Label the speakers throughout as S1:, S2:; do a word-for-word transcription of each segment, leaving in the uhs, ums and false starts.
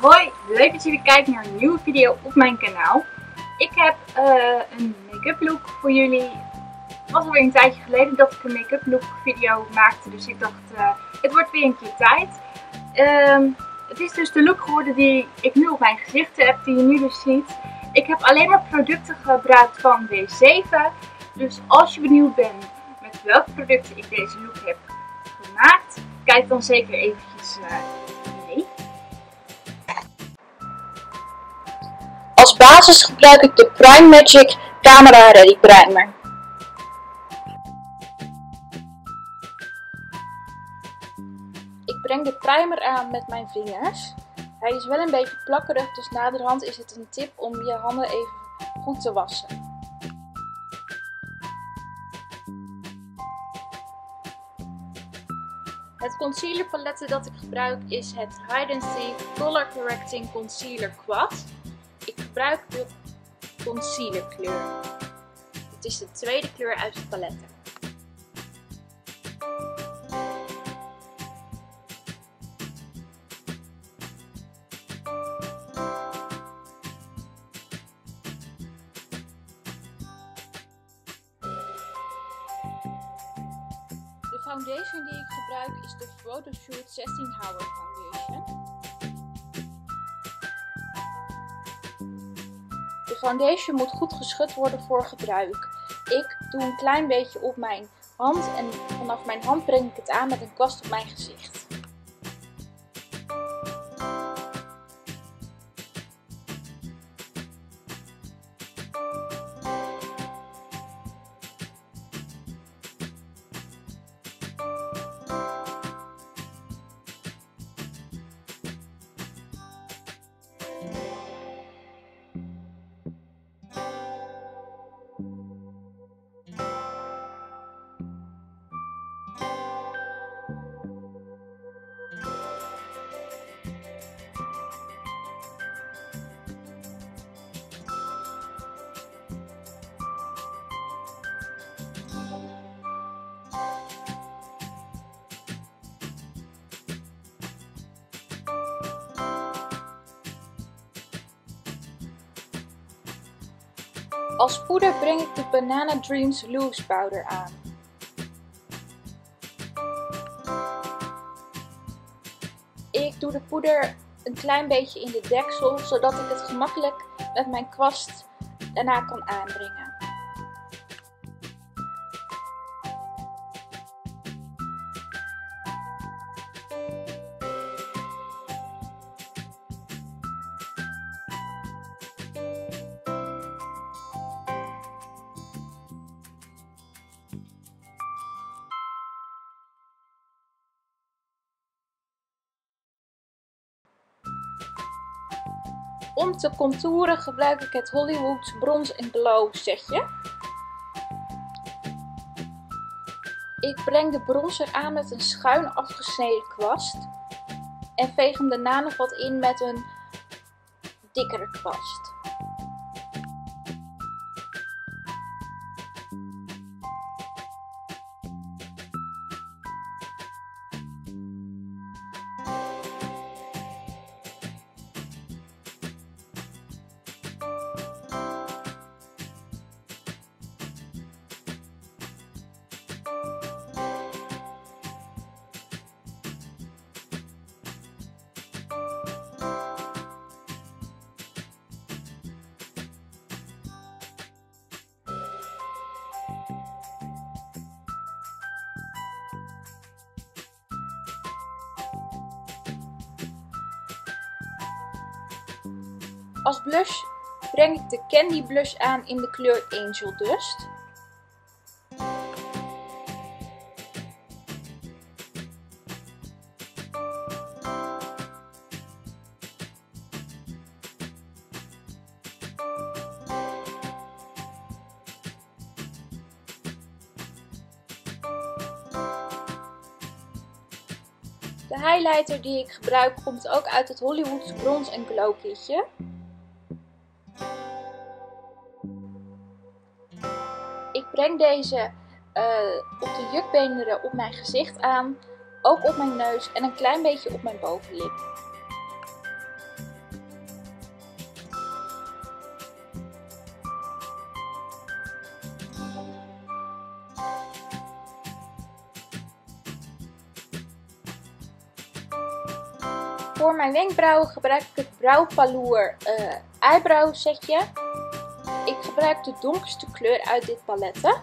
S1: Hoi, leuk dat jullie kijken naar een nieuwe video op mijn kanaal. Ik heb uh, een make-up look voor jullie. Het was alweer een tijdje geleden dat ik een make-up look video maakte, dus ik dacht uh, het wordt weer een keer tijd. Uh, het is dus de look geworden die ik nu op mijn gezicht heb, die je nu dus ziet. Ik heb alleen maar producten gebruikt van W zeven, dus als je benieuwd bent met welke producten ik deze look heb gemaakt, kijk dan zeker eventjes uh, mee.
S2: Als basis gebruik ik de Prime Magic Camera Ready Primer. Ik breng de primer aan met mijn vingers. Hij is wel een beetje plakkerig, dus naderhand is het een tip om je handen even goed te wassen. Het concealer palette dat ik gebruik is het Hide and Seek Color Correcting Concealer Quad. Ik gebruik de concealer kleur. Het is de tweede kleur uit het palet. De foundation die ik gebruik is de Photoshoot zestien Hour Foundation. De foundation moet goed geschud worden voor gebruik. Ik doe een klein beetje op mijn hand en vanaf mijn hand breng ik het aan met een kwast op mijn gezicht. Als poeder breng ik de Banana Dreams Loose Powder aan. Ik doe de poeder een klein beetje in de deksel, zodat ik het gemakkelijk met mijn kwast daarna kan aanbrengen. Om te contouren gebruik ik het Hollywood Bronze and Glow setje. Ik breng de bronzer aan met een schuin afgesneden kwast en veeg hem daarna nog wat in met een dikkere kwast. Als blush breng ik de Candy Blush aan in de kleur Angel Dust. De highlighter die ik gebruik komt ook uit het Hollywood Bronze and Glow kitje. Ik breng deze uh, op de jukbeenderen op mijn gezicht aan, ook op mijn neus en een klein beetje op mijn bovenlip. Voor mijn wenkbrauwen gebruik ik het Brow-Palour uh, eyebrow setje. Ik gebruik de donkerste kleur uit dit palette.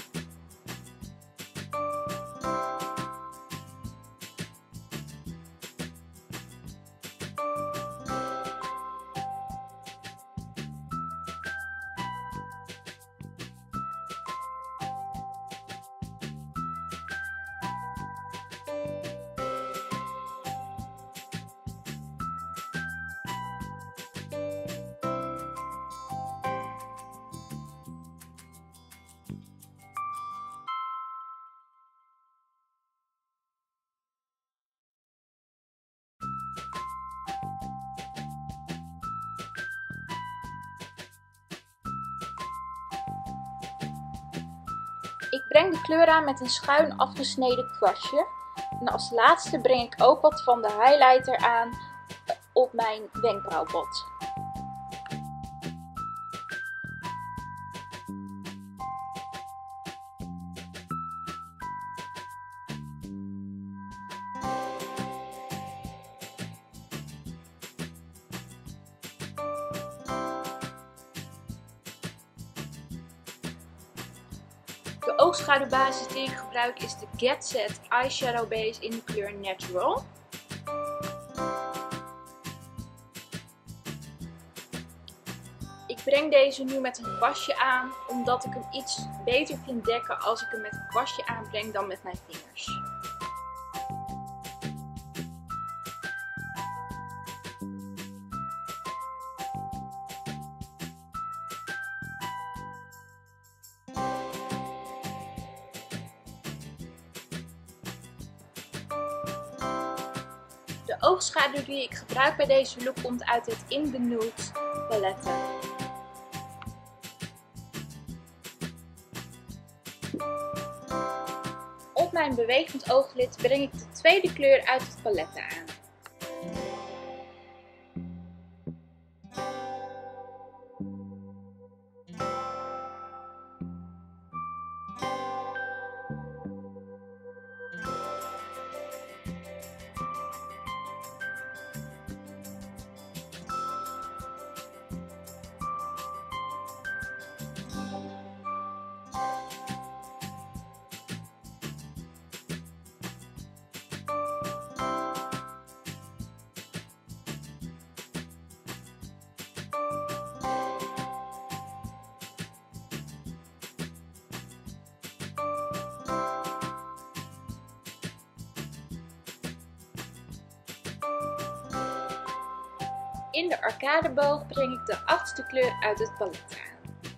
S2: Ik breng de kleur aan met een schuin afgesneden kwastje. En als laatste breng ik ook wat van de highlighter aan op mijn wenkbrauwbot. De oogschaduwbasis die ik gebruik is de Get Set Eyeshadow Base in de kleur Natural. Ik breng deze nu met een kwastje aan, omdat ik hem iets beter vind dekken als ik hem met een kwastje aanbreng dan met mijn vingers. De oogschaduw die ik gebruik bij deze look komt uit het In The Nude palette. Op mijn bewegend ooglid breng ik de tweede kleur uit het palet aan. In de arcadeboog breng ik de achtste kleur uit het palet aan.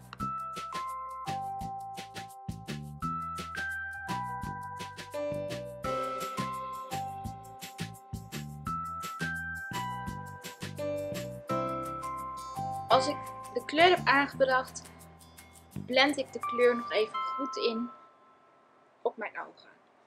S2: Als ik de kleur heb aangebracht, blend ik de kleur nog even goed in op mijn ogen.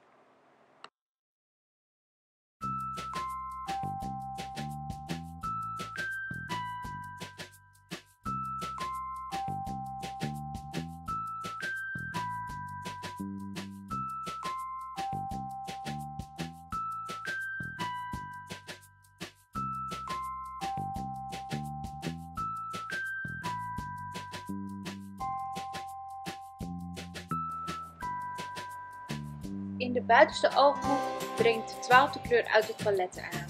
S2: In de buitenste ooghoek breng ik de twaalfde kleur uit het palet aan.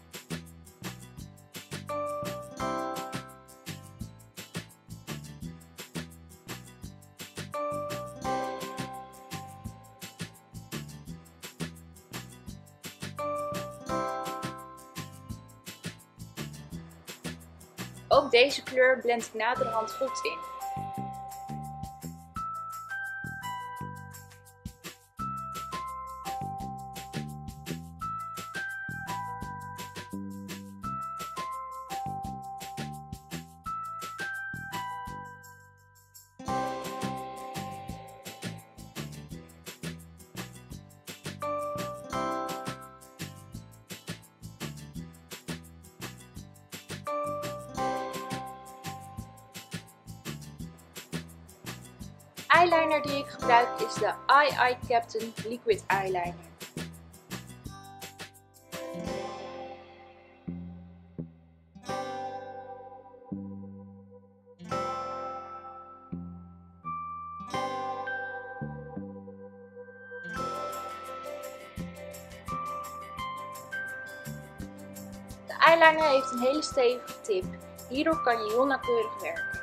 S2: Ook deze kleur blend ik naderhand goed in. Eyeliner die ik gebruik is de Eye Eye Captain Liquid Eyeliner. eyeliner heeft een hele stevige tip. Hierdoor kan je heel nauwkeurig werken.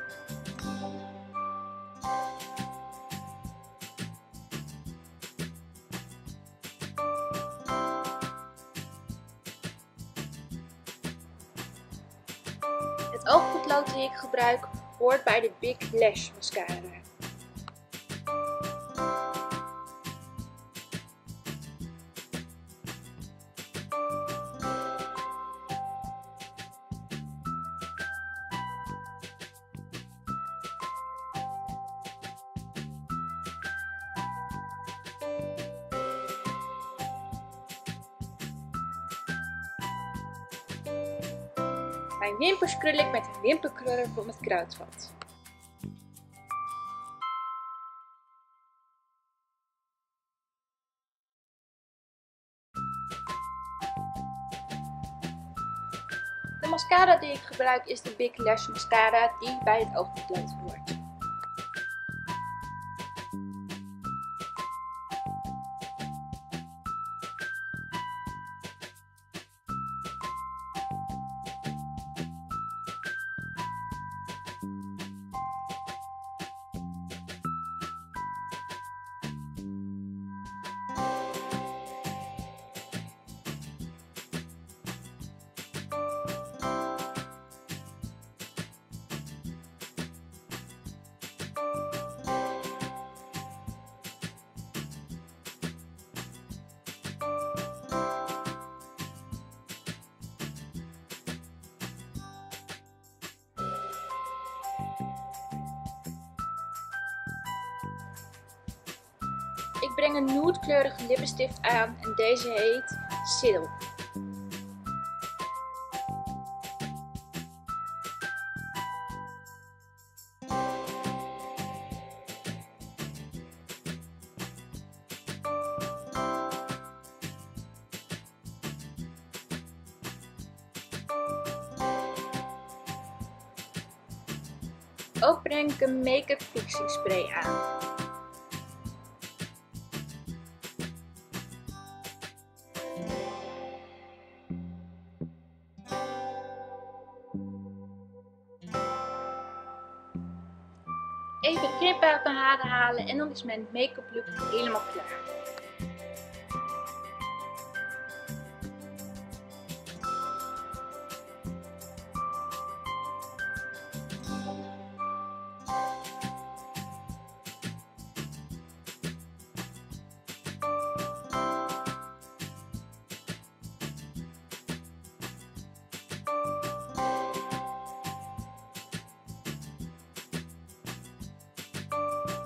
S2: Het oogpotlood die ik gebruik hoort bij de Big Lash Mascara. Mijn wimpers krul ik met een wimperkruller van het Kruidvat. De mascara die ik gebruik is de Big Lash Mascara die bij het oogpotlood hoort. Ik breng een nude-kleurige lippenstift aan en deze heet Silk. Ook breng ik een make-up fixing spray aan. Even de knip uit mijn haren halen en dan is mijn make-up look helemaal klaar.